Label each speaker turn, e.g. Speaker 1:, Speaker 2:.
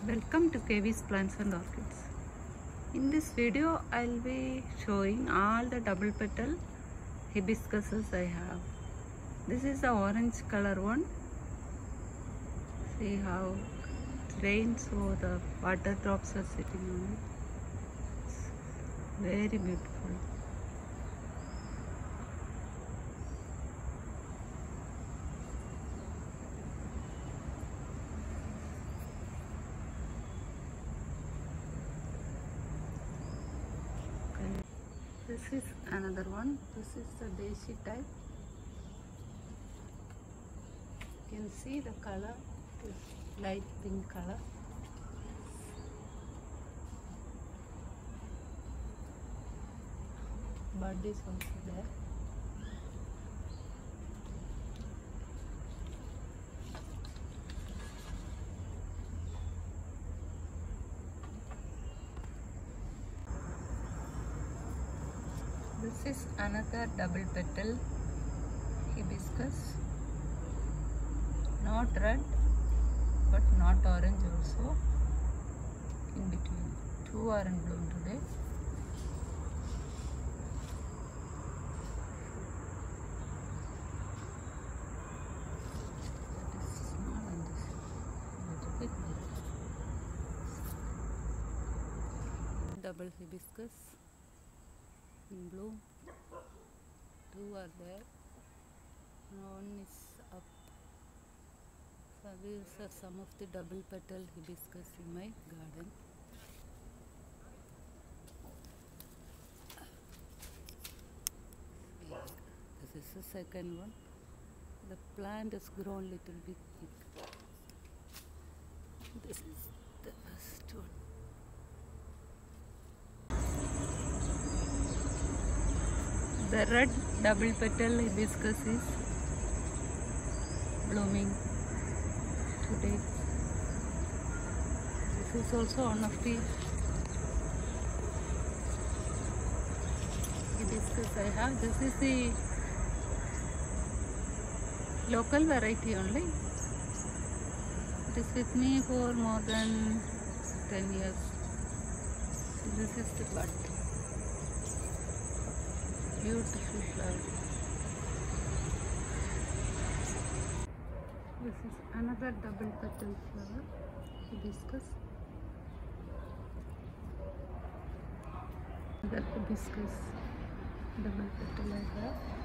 Speaker 1: Welcome to KV's Plants and Orchids. In this video I'll be showing all the double petal hibiscuses I have. This is the orange color one. See how it rains, so the water drops are sitting on it. It's very beautiful. This is another one. This is the Deshi type. You can see the color is light pink color. Bud is also there. This is another double petal hibiscus. Not red but not orange also. In between. Two are in bloom today. That is small and this is a little bit big. Double hibiscus in bloom. Two are there. One is up. So these are some of the double petal hibiscus in my garden. This is the second one. The plant has grown little bit thick. This is the first one. The red double petal hibiscus is blooming today. This is also one of the hibiscus I have. This is the local variety only. It is with me for more than 10 years. This is the bud. Beautiful flower. This is another double petal flower, hibiscus. Another hibiscus double petal I have.